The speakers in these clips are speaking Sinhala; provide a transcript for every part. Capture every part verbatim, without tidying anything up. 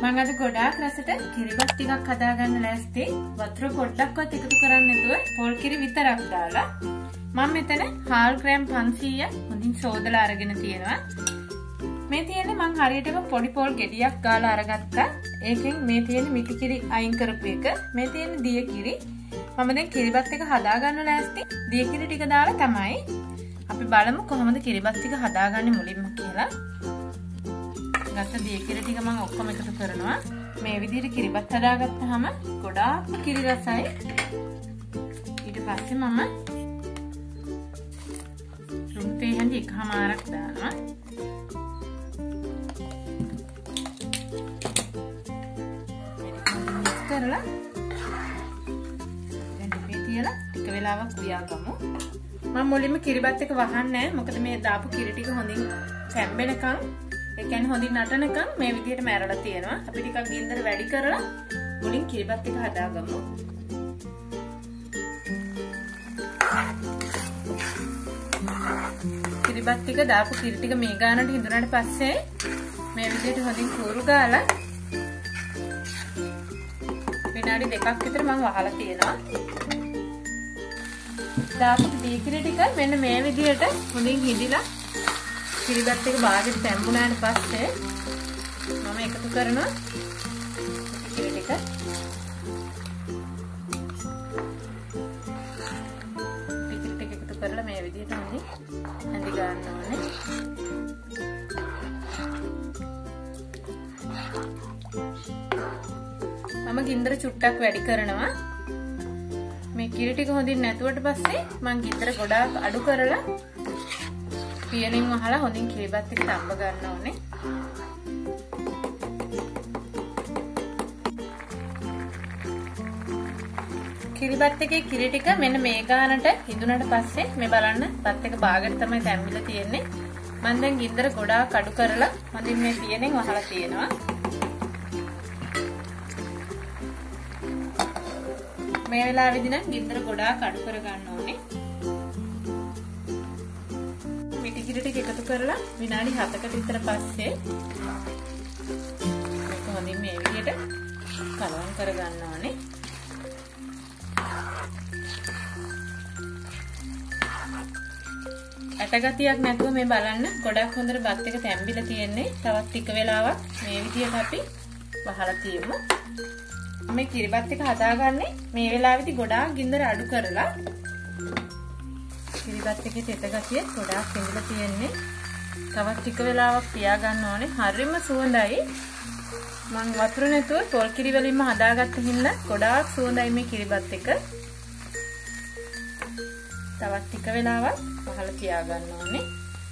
මම අද ගොඩාක් රසට කිරිබත් ටිකක් හදාගන්න ලෑස්ති. වතුර පොඩ්ඩක්වත් එකතු කරන්නේ නැතුව පොල් කිරි විතරක් දාලා මම මෙතන හාල් ග්‍රෑම් පන්සීයක් හොඳින් සෝදලා අරගෙන තියෙනවා. මේ තියෙන්නේ මම හරියටම පොඩි පොල් ගෙඩියක් ගාලා අරගත්තා. ඒකෙන් මේ තියෙන මිටි කිරි අයින් කරපු එක. මේ තියෙන දිය කිරි. මම දැන් කිරිබත් එක හදාගන්න ලෑස්ති. දිය කිරි ටික දාලා තමයි. අපි බලමු කොහොමද කිරිබත් ටික හදාගන්නේ මුලින්ම කියලා. ගත්ත දිය කිරි ටික මම ඔක්කොම එකතු කරනවා. මේ විදිහට කිරිබත් හදාගත්තාම ගොඩාක් කිරි රසයි. ඊට පස්සේ මම රුම්තේ හැඳි එකමාරක් දානවා. මික්ස් කරලා දැන් මේ තියලා ටික වෙලාවක් උයාගමු. මම මුලින්ම කිරිබත් එක වහන්නේ නැහැ. මොකද මේ දාපු කිරි ටික හොඳින් තැම්බෙනකන් ඒ කියන්නේ හොඳින් නටනකම් මේ විදිහට මැරලා තියෙනවා. අපි ටිකක් ගින්දර වැඩි කරලා මුලින් කිරිබත් එක හදාගමු. කිරිබත් ටික දාපු කිරි ටික මේ ගානට හිඳුනට පස්සේ මේ විදිහට හොඳින් කූරු ගාලා විනාඩි දෙකක් විතර මම වහලා තියෙනවා. දාපු දී කිරි ටික මෙන්න මේ විදිහට හොඳින් හිඳිලා කිරිබත් එක බාගෙට තැම්බුණාට පස්සේ මම එකතු කරනවා කිරි ටික. කිරි ටික එකතු කරලා මේ විදිහට හොඳින් හඳි ගන්න ඕනේ. මම ගින්දර චුට්ටක් වැඩි කරනවා. මේ කිරි ටික හොඳින් නැතුවට පස්සේ මම ගින්දර ගොඩාක් අඩු කරලා පියනින් වහලා හොඳින් කිරිබත් එක තම්බ ගන්න ඕනේ. කිරිබත් එකේ කිරි ටික මෙන්න මේ ගානට හිඳුනට පස්සේ මේ බලන්න බත් එක බාගෙට තමයි තැම්බිලා තියෙන්නේ. මම දැන් ගින්දර ගොඩාක් අඩු කරලා හොඳින් මේ පියනින් වහලා තියෙනවා. මේ වෙලාවේදී නම් ගින්දර ගොඩාක් අඩු කර ගන්න ඕනේ. කිරි ටික එකතු කරලා විනාඩි හතකට විතර පස්සේ මේක හොඳින් මේ විදිහට කලවම් කර ගන්න ඕනේ. ඇටගතියක් නැතුව මේ බලන්න ගොඩක් හොඳට බත් එක තැම්බිලා තියෙන්නේ. තවත් ටික වෙලාවක් මේ විදිහට අපි වහලා තියමු. මේ කිරිබත් එක හදාගන්නේ මේ වෙලාවේදී ගොඩාක් ගින්දර අඩු කරලා. කිරිබත් එකේ තෙත ගතිය ගොඩාක් පෙඳිලා තියෙන්නේ. තවත් ටික වෙලාවක් තියාගන්න ඕනේ. හරිම සුවඳයි. මම වතුර නැතුව තොල් කිරි වලින්ම හදාගත්ත හින්දා ගොඩාක් සුවඳයි මේ කිරිබත් එක. තවත් ටික වෙලාවක් වහලා තියාගන්න ඕනේ.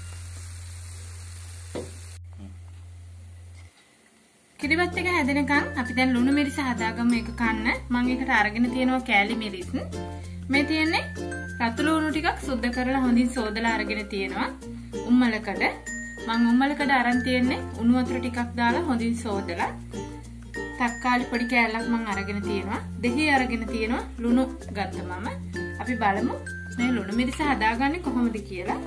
කිරිබත් එක හැදෙනකන් අපි දැන් ලුණු මිරිස හදාගමු එක කන්න. මම ඒකට අරගෙන තියෙනවා කෑලි මිරිස්. මේ තියෙන්නේ රතු ලුණු ටිකක් සුද්ධ කරලා හොඳින් සෝදලා අරගෙන තියෙනවා. උම්මලකඩ මම උම්මලකඩ අරන් තියෙන්නේ උණු වතුර ටිකක් දාලා හොඳින් සෝදලා. තක්කාලි පොඩි කෑල්ලක් මම අරගෙන තියෙනවා. දෙහි අරගෙන තියෙනවා ලුණු ගත්ත මම. අපි බලමු මේ ලුණු මිරිස හදාගන්නේ කොහොමද කියලා.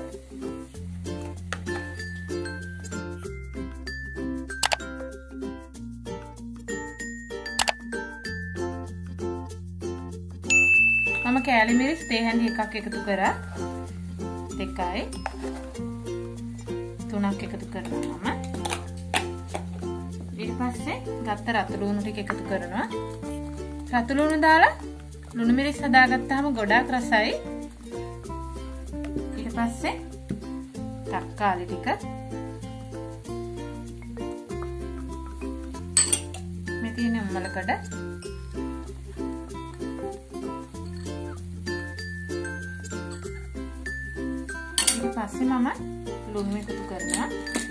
මම කෑලි මිරිස් තේ හැඳි එකක් එකතු කරා. දෙකයි තුනක් එකතු කරනවා මම. ඊට පස්සේ ගත්ත රතු ලුණු ටික එකතු කරනවා. රතු ලුණු දාලා ලුණු මිරිස් හදාගත්තාම ගොඩාක් රසයි. ඊට පස්සේ තක්කාලි ටික මේ තියෙන උම්මලකඩ ඊට පස්සේ මම ලුණු එකතු කරනවා.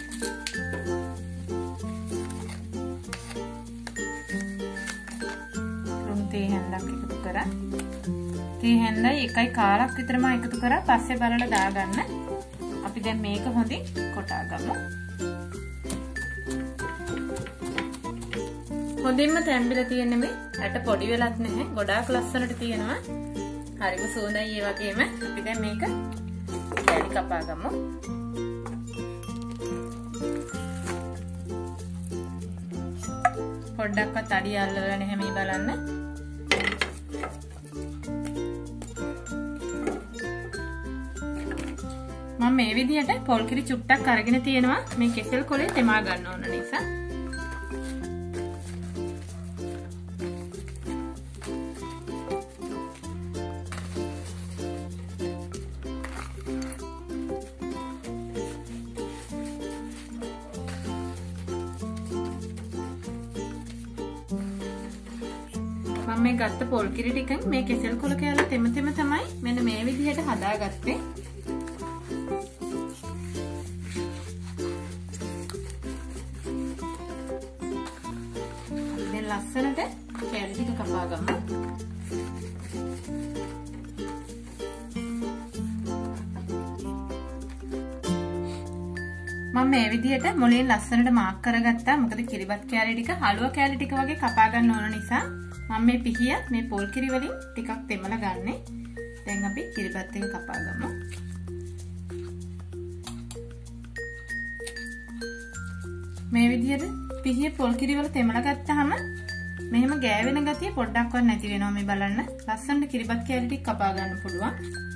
ලුණු තේ හැන්දක් එකතු කරා. තේ හැන්දයි එකයි කාලක් විතර මම එකතු කරා. පස්සේ බලලා දාගන්න. අපි දැන් මේක හොඳින් කොටා ගමු. හොඳින්ම තැම්බිලා තියෙන්නේ මේ. ඇට පොඩි වෙලත් නැහැ. ගොඩාක් ලස්සනට තියෙනවා. හරිම සුවඳයි ඒ වගේම. අපි දැන් මේක කෑලි කපා ගමු. පොඩ්ඩක්වත් අඩිය අල්ලලා නැහැ මේ බලන්න. මම මේ විදිහට පොල් කිරි චුට්ටක් අරගෙන තියෙනවා මේ කෙසෙල් කොලේ තෙමා ගන්න ඕන නිසා. මම මේ ගත්ත පොල් කිරි ටිකෙන් මේ කෙසෙල් කොල කෑල්ල තෙම තෙම තමයි මෙන්න මේ විදිහට හදාගත්තේ. ලස්සනට කෑලි ටික කපා ගමු. මම මේ විදිහට මුලින් ලස්සනට මාක් කරගත්තා. මොකද කිරිබත් කෑලි ටික හලුව කෑලි ටික වගේ කපා ගන්න ඕන නිසා මම මේ පිහිය මේ පොල් කිරි වලින් ටිකක් තෙමලා ගන්නෙ. දැන් අපි කිරිබත් එක කපා ගමු. මේ විදිහට පිහිය පොල් කිරි වල තෙමලා ගත්තාම මෙහෙම ගෑවෙන ගතිය පොඩ්ඩක්වත් නැති වෙනවා මේ බලන්න. ලස්සනට කිරිබත් කෑලි ටික කපා ගන්න පුළුවන්.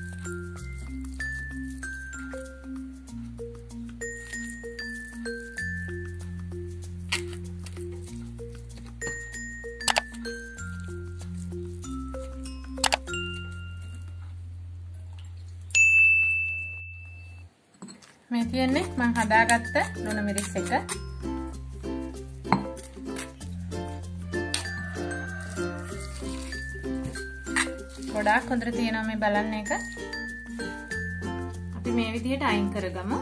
මේ තියන්නේ මම හදාගත්ත ලුණු මිරිස් එක. ගොඩාක් හොඳට තියෙනවා මේ බලන්න එක. අපි මේ විදිහට අයින් කරගමු.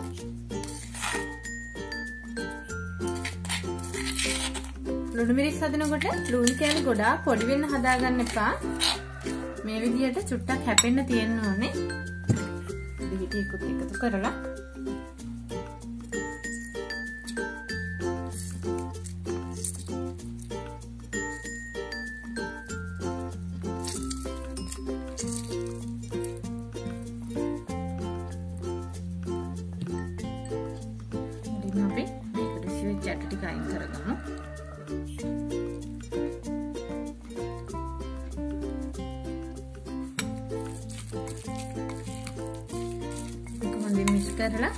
ලුණු මිරිස් හදනකොට ලුණු කෑලි ගොඩාක් පොඩි වෙන්න හදාගන්න එපා. මේ විදිහට චුට්ටක් හැපෙන්න තියෙන්න ඕනේ. දිගටම එකතු කරලා චට්ටි ටික අයින් කරගමු. ඒක හොඳින් මික්ස් කරලා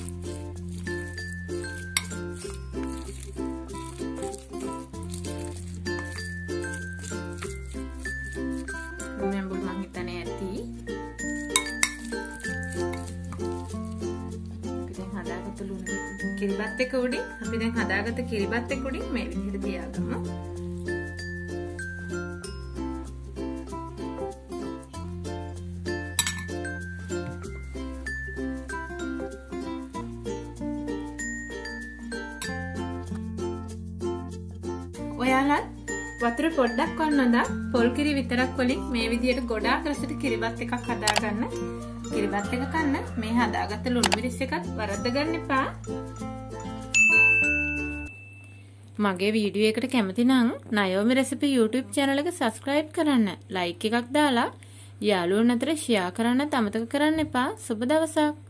මෙම්බුල් මං හිතන්නේ ඇති. හදාගත්ත ලුණු කිරිබත් එක උඩින් අපි දැන් හදාගත්ත කිරිබත් එක උඩින් මේ විදිහට තියාගමු. ඔයාලත් වතුර පොඩ්ඩක් වන්නදා පොල් කිරි විතරක් වලින් මේ විදිහට ගොඩාක් රසට කිරිබත් එකක් හදාගන්න. කිරිබත් එක කන්න මේ හදාගත්ත ලුණු මිරිස් එකත් වරද්ද ගන්න එපා. මගේ වීඩියෝ එකට කැමති නම් නයෝමි රෙසිපි YouTube channel එක subscribe කරන්න, like එකක් දාලා යාළුවොන් අතර share කරන්නත් අමතක කරන්න එපා. සුබ දවසක්.